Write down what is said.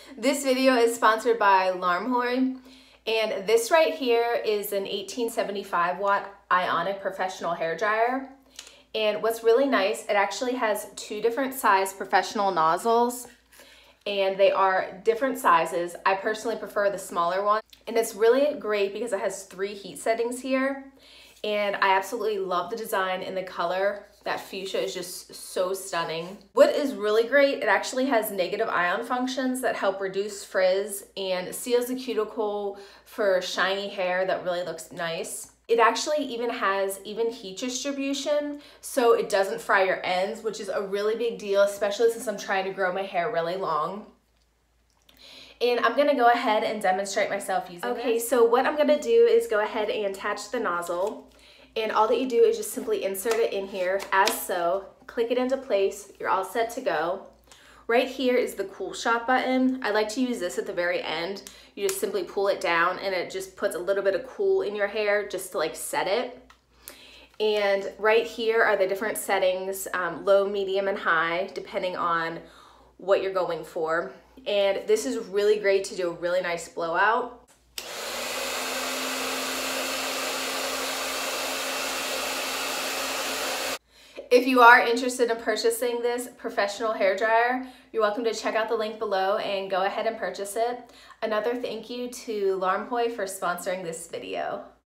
This video is sponsored by Larmhoy, and this right here is an 1875 watt Ionic professional hair dryer. And what's really nice, it actually has two different size professional nozzles, and they are different sizes. I personally prefer the smaller one, and it's really great because it has 3 heat settings here, and I absolutely love the design and the color. That fuchsia is just so stunning. What is really great, it actually has negative ion functions that help reduce frizz and seals the cuticle for shiny hair that really looks nice. It actually even has even heat distribution, so it doesn't fry your ends, which is a really big deal, especially since I'm trying to grow my hair really long. And I'm gonna go ahead and demonstrate myself using this. Okay, so what I'm gonna do is go ahead and attach the nozzle. And all that you do is just simply insert it in here as so, click it into place, you're all set to go. Right here is the cool shot button. I like to use this at the very end. You just simply pull it down and it just puts a little bit of cool in your hair just to like set it. And right here are the different settings, low, medium, and high, depending on what you're going for. And this is really great to do a really nice blowout. If you are interested in purchasing this professional hair dryer, you're welcome to check out the link below and go ahead and purchase it. Another thank you to Larmhoy for sponsoring this video.